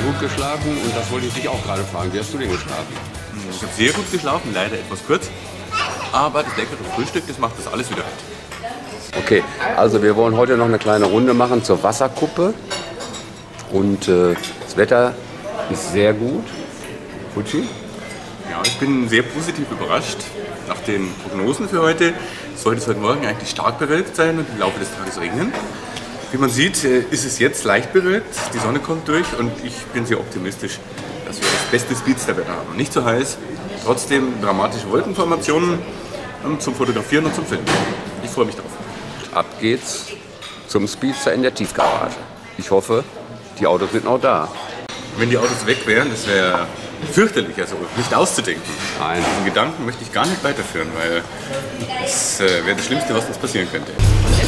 gut geschlafen und das wollte ich dich auch gerade fragen. Wie hast du denn geschlafen? Ich habe sehr gut geschlafen, leider etwas kurz. Aber das leckere Frühstück, das macht das alles wieder wett. Okay, also wir wollen heute noch eine kleine Runde machen zur Wasserkuppe. Und das Wetter ist sehr gut. Fuji? Ja, ich bin sehr positiv überrascht. Nach den Prognosen für heute sollte es heute Morgen eigentlich stark bewölkt sein und im Laufe des Tages regnen. Wie man sieht, ist es jetzt leicht bewölkt, die Sonne kommt durch und ich bin sehr optimistisch, dass wir das beste Speedster-Wetter haben. Nicht so heiß, trotzdem dramatische Wolkenformationen zum Fotografieren und zum Filmen. Ich freue mich drauf. Ab geht's zum Speedster in der Tiefgarage. Ich hoffe, die Autos sind noch da. Wenn die Autos weg wären, das wäre fürchterlich, also nicht auszudenken. Nein. Diesen Gedanken möchte ich gar nicht weiterführen, weil das wäre das Schlimmste, was uns passieren könnte.